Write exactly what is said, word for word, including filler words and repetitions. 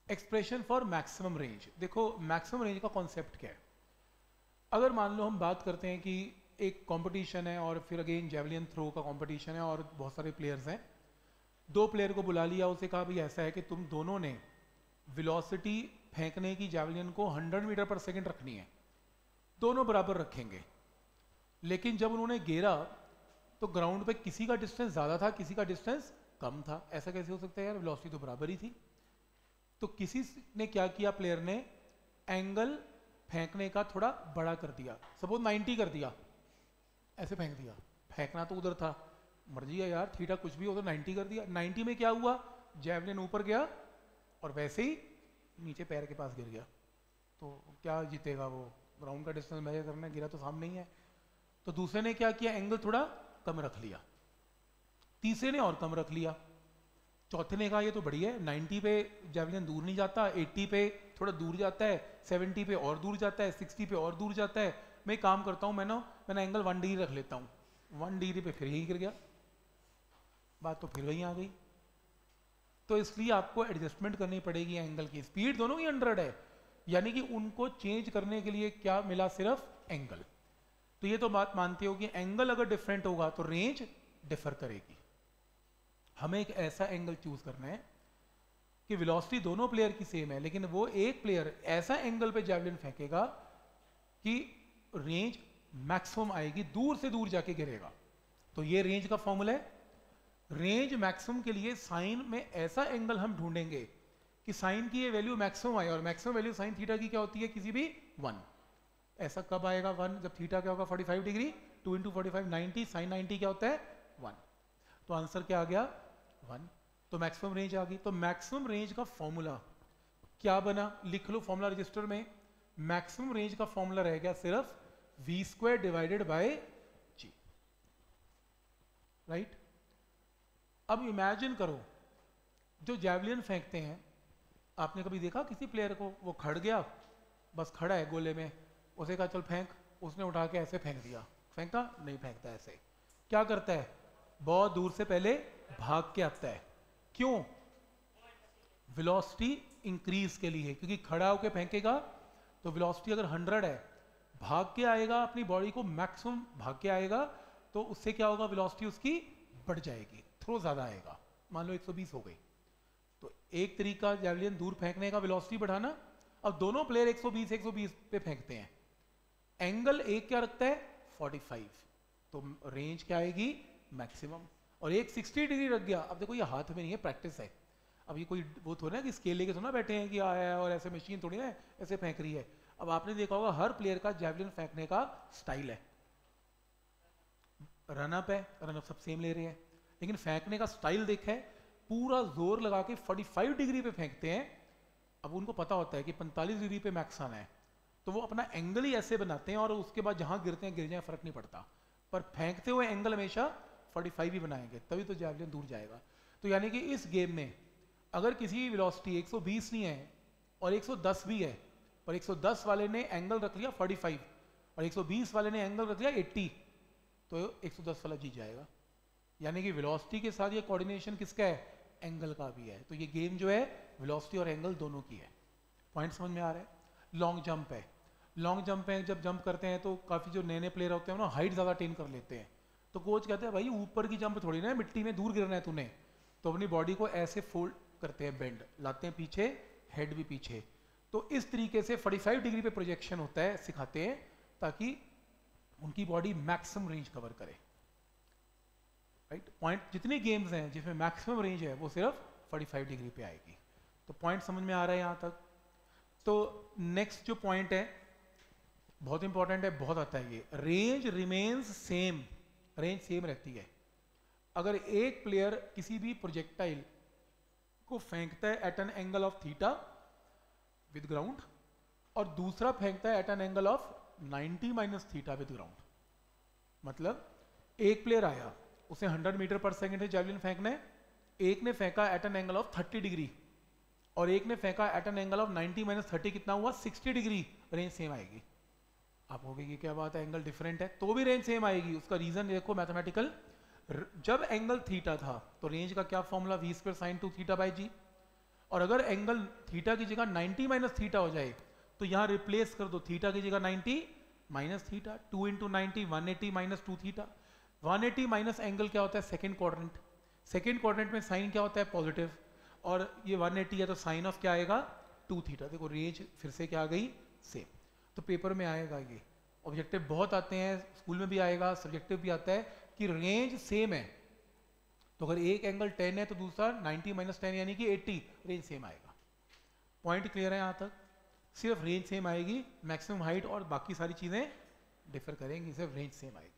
Expression for maximum range. देखो maximum range का concept क्या है। अगर मान लो हम बात करते हैं कि एक कंपटीशन है और फिर अगेन जेवलिन थ्रो का कंपटीशन है और बहुत सारे प्लेयर्स हैं, दो प्लेयर को बुला लिया, उसे कहा भाई ऐसा है कि तुम दोनों ने वेलोसिटी फेंकने की जेवलिन को हंड्रेड मीटर पर सेकंड रखनी है, दोनों बराबर रखेंगे। लेकिन जब उन्होंने गिरा तो ग्राउंड पे किसी का डिस्टेंस ज़्यादा था, किसी का डिस्टेंस कम था। ऐसा कैसे हो सकता है यार, वेलोसिटी तो बराबर ही थी। तो किसी ने क्या किया, प्लेयर ने एंगल फेंकने का थोड़ा बड़ा कर दिया, सपोज नाइन्टी कर दिया, ऐसे फेंक दिया। फेंकना तो उधर था, मर्जी है यार, थीटा कुछ भी हो, तो नाइन्टी कर दिया। नाइन्टी में क्या हुआ, जेवलिन ऊपर गया और वैसे ही नीचे पैर के पास गिर गया। तो क्या जीतेगा वो, ग्राउंड का डिस्टेंस मेजर करना, गिरा तो सामने ही है। तो दूसरे ने क्या किया, एंगल थोड़ा कम रख लिया, तीसरे ने और कम रख लिया, चौथे ने कहा ये तो बढ़िया है, नाइन्टी पे जेवलिन दूर नहीं जाता, एट्टी पे थोड़ा दूर जाता है, सेवेंटी पे और दूर जाता है, सिक्सटी पे और दूर जाता है। मैं काम करता हूँ, मैं ना मैंने एंगल वन डिग्री रख लेता हूँ। वन डिग्री पे फिर यही गिर गया, बात तो फिर वहीं आ गई। तो इसलिए आपको एडजस्टमेंट करनी पड़ेगी एंगल की। स्पीड दोनों ही हंड्रेड है, यानी कि उनको चेंज करने के लिए क्या मिला, सिर्फ एंगल। तो ये तो बात मानते हो कि एंगल अगर डिफरेंट होगा तो रेंज डिफर करेगी। हमें एक ऐसा एंगल चूज करना है कि वेलोसिटी दोनों प्लेयर की सेम है, लेकिन वो एक प्लेयर ऐसा एंगल पे जेवलिन फेंकेगा कि रेंज मैक्सिमम आएगी, दूर से दूर जाके गिरेगा। तो ये रेंज का फॉर्मूला है। रेंज मैक्सिमम के लिए साइन में ऐसा एंगल हम ढूंढेंगे कि साइन की ये वैल्यू मैक्सिमम आए, और मैक्सिमम वैल्यू साइन थीटा की क्या होती है, किसी भी वन। ऐसा कब आएगा वन, जब थीटा क्या होगा forty five degree, two into forty five ninety, sine ninety क्या होता है वन। तो आंसर क्या आ गया, वन। तो मैक्सिमम रेंज आ गई। तो मैक्सिमम रेंज का फॉर्मूला क्या बना, लिख लो फॉर्मूला रजिस्टर में। मैक्सिमम रेंज का फॉर्मूला रह गया सिर्फ V square divided by G, right. अब इमेजिन करो जो जेवलिन फेंकते हैं, आपने कभी देखा किसी प्लेयर को, वो खड़ गया, बस खड़ा है गोले में, उसे कहा चल फेंक, उसने उठा के ऐसे फेंक दिया, फेंका नहीं, फेंकता ऐसे, क्या करता है, बहुत दूर से पहले भाग के आता है। क्यों, वेलोसिटी इंक्रीज के लिए, क्योंकि खड़ा होकर फेंकेगा तो वेलोसिटी अगर हंड्रेड है, भाग के आएगा, अपनी बॉडी को मैक्सिमम भाग के आएगा, तो उससे क्या होगा, वेलोसिटी उसकी बढ़ जाएगी, थ्रो ज्यादा आएगा। मान लो एक सौ बीस हो गई, तो एक तरीका जेवलिन दूर फेंकने का वेलोसिटी बढ़ाना। अब दोनों प्लेयर एक सौ बीस एक सौ बीस पे फेंकते हैं, एंगल एक क्या रखता है फोर्टी फाइव, तो रेंज क्या आएगी मैक्सिमम। और एक साठ डिग्री रख गया, अब देखो ये हाथ में नहीं है, प्रैक्टिस है। अब ये कोई वो थोड़ा ना कि स्केल लेके थोड़ा बैठे हैं कि आया है और ऐसे मशीन थोड़ी ना ऐसे फेंक रही है। अब आपने देखा होगा हर प्लेयर का जेवलिन फेंकने का स्टाइल है। रनअप है, रनअप सब सेम ले रहे हैं, लेकिन फेंकने का स्टाइल देखा है, पूरा जोर लगा के पैंतालीस डिग्री पे फेंकते हैं। अब उनको पता होता है कि पैंतालीस डिग्री पे मैक्स आना है, तो वो अपना एंगल ही ऐसे बनाते हैं और उसके बाद जहां गिरते हैं गिर जाए, फर्क नहीं पड़ता, पर फेंकते हुए एंगल हमेशा पैंतालीस ही बनाएंगे, तभी तो जेवलिन दूर जाएगा। तो यानी कि इस गेम में अगर किसी की वेलोसिटी एक सौ बीस नहीं है और एक सौ दस भी है, पर एक सौ दस वाले ने एंगल रख लिया पैंतालीस और एक सौ बीस वाले ने एंगल रख लिया अस्सी, तो एक सौ दस वाला जीत जाएगा। यानी कि वेलोसिटी के साथ ये कोऑर्डिनेशन किसका है, एंगल का भी है। तो ये गेम जो है वेलोसिटी और एंगल दोनों की है। पॉइंट समझ में आ रहा है। लॉन्ग जंप है, लॉन्ग जंप है, जब जंप करते हैं तो काफी जो नए नए प्लेयर होते हैं ना हाइट ज्यादा अटेन कर लेते हैं, तो कोच कहते हैं भाई ऊपर की जंप थोड़ी ना, मिट्टी में दूर गिरना है तूने, तो अपनी बॉडी को ऐसे फोल्ड करते हैं, बेंड लाते हैं पीछे, हेड भी पीछे। तो इस तरीके से पैंतालीस डिग्री पे प्रोजेक्शन होता है, सिखाते हैं ताकि उनकी बॉडी मैक्सिमम रेंज कवर करे, राइट। पॉइंट जितनी गेम्स हैं जिसमें मैक्सिमम रेंज है वो सिर्फ पैंतालीस डिग्री पे आएगी। तो पॉइंट समझ में आ रहा है यहां तक। तो नेक्स्ट जो पॉइंट है बहुत इंपॉर्टेंट है, बहुत आता है ये, range remains same, range same रहती है। अगर एक प्लेयर किसी भी प्रोजेक्टाइल को फेंकता है at an angle of theta with ground और दूसरा फेंकता है at an angle of ninety minus theta with ground, मतलब एक प्लेयर आया, उसे हंड्रेड मीटर पर सेकेंड से जेवलिन फेंकना है, एक ने फेंका at an angle of thirty degree और एक ने फेंका at an angle of ninety minus thirty, कितना हुआ सिक्सटी डिग्री, रेंज सेम आएगी। आप कहोगे क्या बात है, एंगल डिफरेंट है, तो भी रेंज सेम आएगी। उसका रीजन देखो मैथमेटिकल, जब एंगल थीटा था तो रेंज का क्या formula, V square sine two theta by G, और अगर एंगल थीटा की जगह नाइन्टी माइनस थीटा हो जाए तो यहाँ रिप्लेस कर दो, थीटा की जगह ninety minus theta, two into ninety one eighty minus two theta. One eighty minus angle क्या होता है, सेकेंड क्वाड्रेंट, सेकेंड क्वाड्रेंट में साइन क्या होता है, पॉजिटिव, और ये वन एटी है तो साइन ऑफ क्या आएगा, टू थीटा। देखो रेंज फिर से क्या आ गई, सेम। तो पेपर में आएगा ये, ऑब्जेक्टिव बहुत आते हैं, स्कूल में भी आएगा, सब्जेक्टिव भी आता है कि रेंज सेम है, तो अगर एक एंगल टेन है तो दूसरा नाइन्टी माइनस टेन यानी कि एट्टी, रेंज सेम आएगा। पॉइंट क्लियर है यहाँ तक? सिर्फ रेंज सेम आएगी, मैक्सिमम हाइट और बाकी सारी चीज़ें डिफर करेंगी, सिर्फ रेंज सेम आएगी।